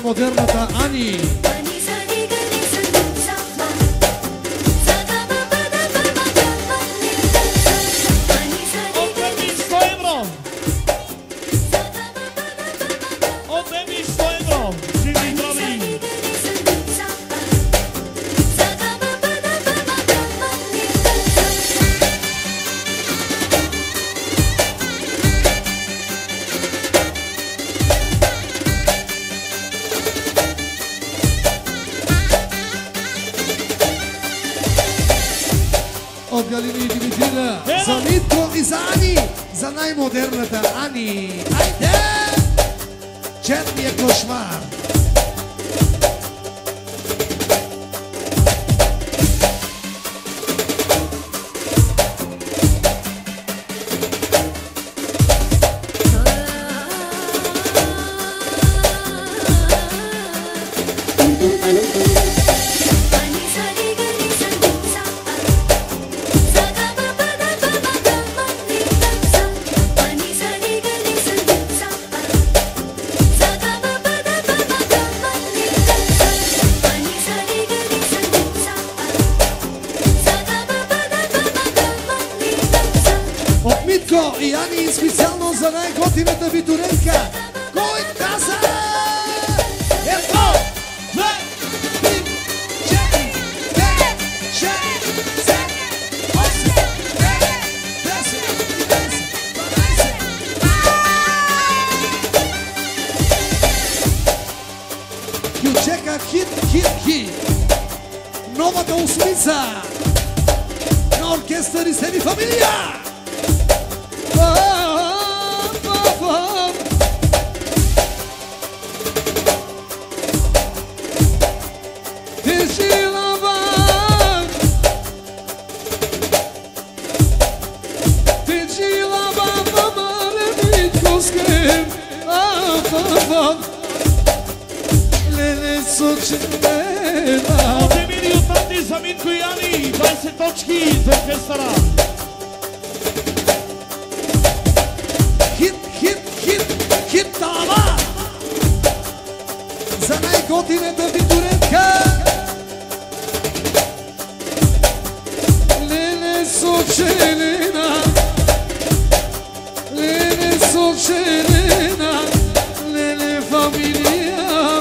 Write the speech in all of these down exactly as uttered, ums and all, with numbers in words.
най-модерната Ани. От Галина и Димитрина, за Митко и за Ани, за най-модерната Ани. Айде! Черния кошмар. И Ани специално за най-готината витуренка. Кой каза? Едно, две, три, четири, пет, шест, седем, осем, девет, десет, единайсет, дванайсет. Кючека хит, хит, хит. Новата осмица на оркестър и Семи Фамилия. От Емили от Анди за Минко и Ани, двайсет точки за оркестъра. Хит, хит, хит, хит тава! За най-готината витуренка! Леле сочелина, леле сочелина, леле фамилия.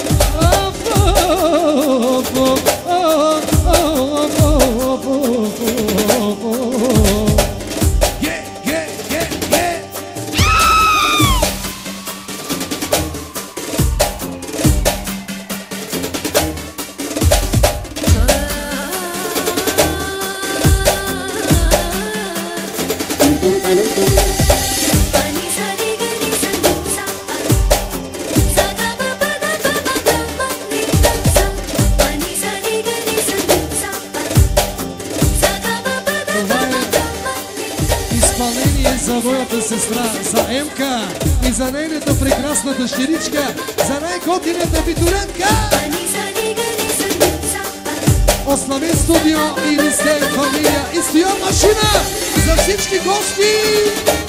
За моята сестра, за Емка и за нейната прекрасна дъщеричка, за най-готината витуренка. Осламин студио и Семи Фамилия и Стоян Машина за всички гости.